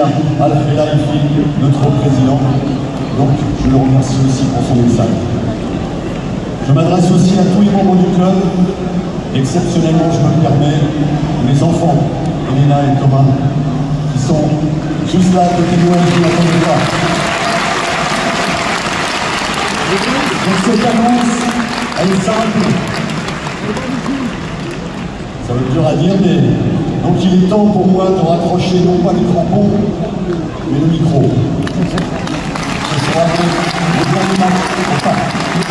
notre président, donc je le remercie aussi pour son message. Je m'adresse aussi à tous les membres du club. Exceptionnellement, je me permets, mes enfants, Elena et Thomas, qui sont juste là à côté de moi et qui n'attendent pas. Donc cette annonce, elle est simple. Ça va être dur à dire, mais donc il est temps pour moi de raccrocher non pas les crampons, mais le micro. Ce sera le dernier match au parc.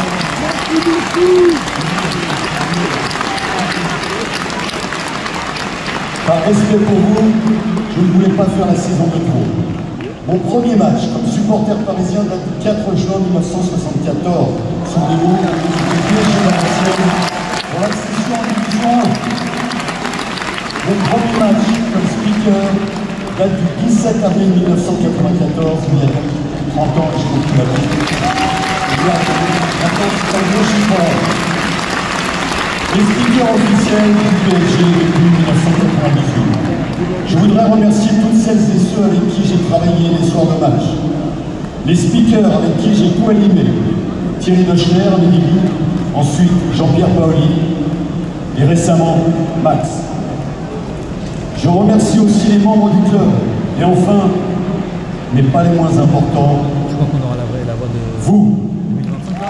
Par respect pour vous, je ne voulais pas faire la saison de trop. Mon premier match comme supporter parisien date du 4 juin 1974. Souvenez-vous, j'étais piégé dans l'ancienne pour l'accession en division 1. Mon premier match comme speaker date du 17 avril 1994, il y a 30 ans, je continue la vie. Maintenant, c'est un gros chiffre. Les speakers officiels du PSG depuis 1998. Je voudrais remercier toutes celles et ceux avec qui j'ai travaillé les soirs de match. Les speakers avec qui j'ai co-animé. Thierry Dechler à mes débuts, ensuite Jean-Pierre Paoli et récemment Max. Je remercie aussi les membres du club. Et enfin, mais pas les moins importants, je crois qu'on aura la voix de vous. 2025.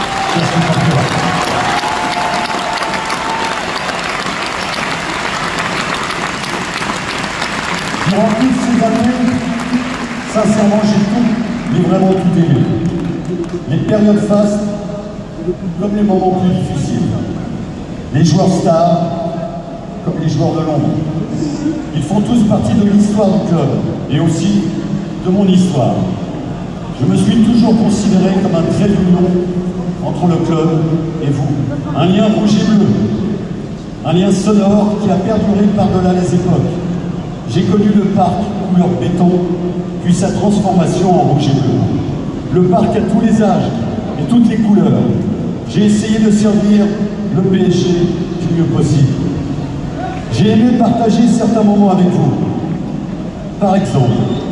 Durant toutes ces années, sincèrement, j'ai tout, mais vraiment tout aimé. Les périodes fastes, comme les moments plus difficiles. Les joueurs stars, comme les joueurs de l'ombre. Ils font tous partie de l'histoire du club, et aussi de mon histoire. Je me suis toujours considéré comme un trait d'union entre le club et vous. Un lien rouge et bleu. Un lien sonore qui a perduré par-delà les époques. J'ai connu le parc couleur béton, puis sa transformation en rouge et bleu. Le parc à tous les âges et toutes les couleurs. J'ai essayé de servir le PSG du mieux possible. J'ai aimé partager certains moments avec vous. Par exemple,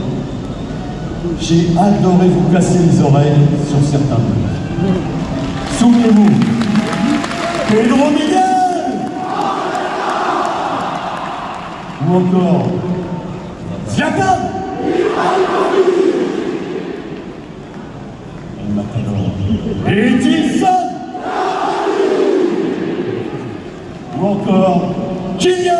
j'ai adoré vous casser les oreilles sur certains buts. Souvenez-vous, Pedro Miguel! Ou encore, Zlatan! Et Edilson! Ou encore, Kylian!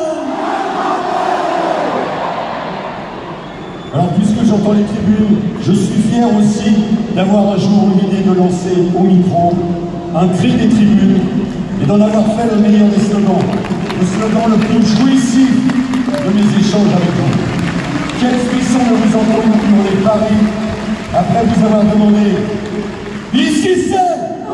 Alors, puisque j'entends les tribunes, je suis fier aussi d'avoir un jour eu l'idée de lancer au micro un cri des tribunes et d'en avoir fait le meilleur des slogans. Le slogan le plus jouissif de mes échanges avec vous. Quel frisson de vous entendre hurler Paris après vous avoir demandé « Ici c'est !»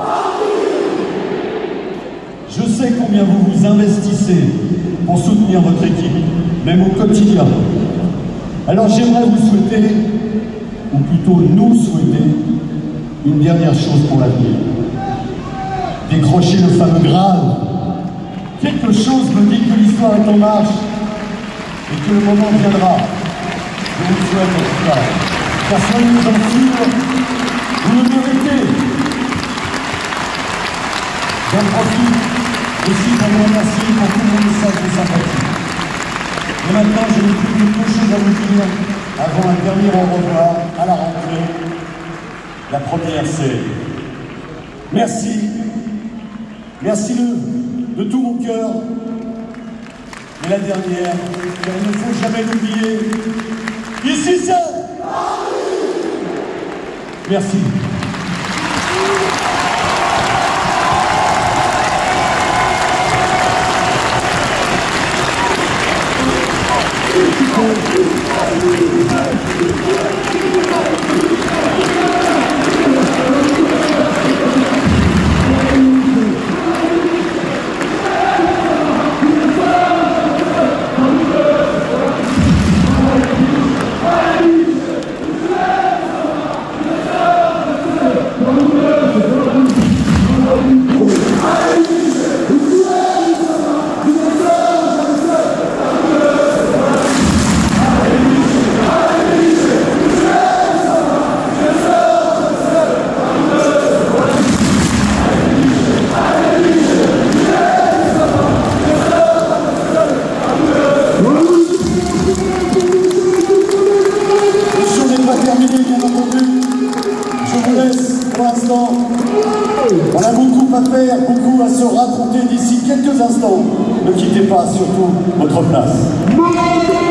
Je sais combien vous vous investissez pour soutenir votre équipe, même au quotidien. Alors j'aimerais vous souhaiter, ou plutôt nous souhaiter, une dernière chose pour l'avenir. Décrocher le fameux Graal. Quelque chose me dit que l'histoire est en marche et que le moment viendra. Je vous le souhaite en tout cas. Car soyez-en sûrs, vous le méritez. J'en profite aussi pour vous remercier pour tous vos messages de sympathie. Et maintenant, je n'ai plus que deux choses à vous dire avant un dernier au revoir à la rentrée. La première, c'est merci. Merci de tout mon cœur. Et la dernière, car il ne faut jamais l'oublier. Ici, c'est... Merci. instants. On a beaucoup à faire, beaucoup à se raconter d'ici quelques instants. Ne quittez pas surtout votre place.